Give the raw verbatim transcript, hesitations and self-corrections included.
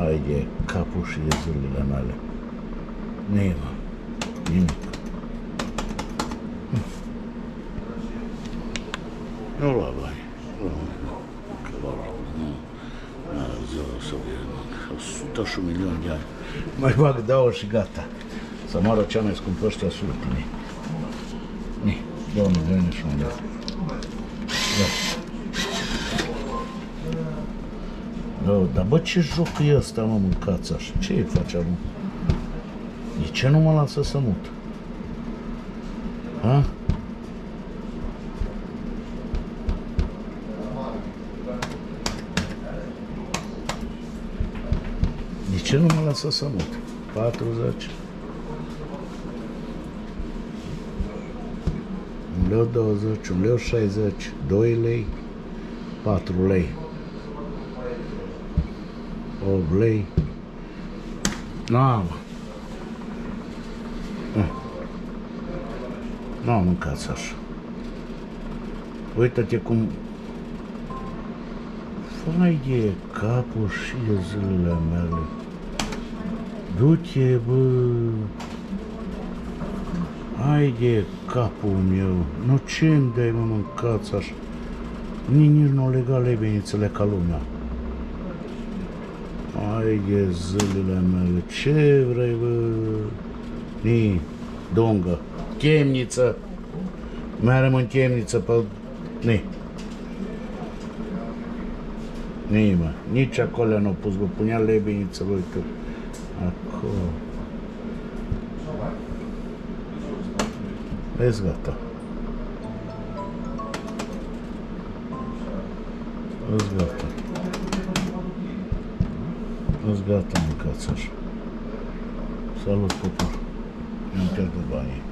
Hai de capul și de zilele mele. Nimic. Nimic. Nu lua bani. Că lua nu. Să o sută și un milion de ani. Mai bag două și gata. Să moară cea mai scumpă ăștia sultini. Ni, două milioane și un milion. Da. Da, dar bă, ce joc e ăsta, mă, mâncați așa? Ce îi face, mă? De ce nu mă lasă să mut? Ha? De ce nu mă lasă să mut? patruzeci. un leu douăzeci, un leu șaizeci, doi lei, patru lei, opt lei. Na, mă. Nu mâncați așa. Uită-te cum... Fai de capul și de zilele mele. Du-te, bă. Hai de capul meu. Nu ce-mi dai, mă, mâncați așa. Nici nu lega lebenițele ca lumea. Hai de zilele mele. Ce vrei, bă? Ni, dungă. Chemniță. Merem în chemniță pe... Ni. Ni, mă. Nici acolo n-au pus, bă. Punea lebeniță, bă, uite. Acolo. Vezi, gata. Vezi, gata. Vezi, gata, mâncați așa. Salut, popor. Nu-mi pierd banii.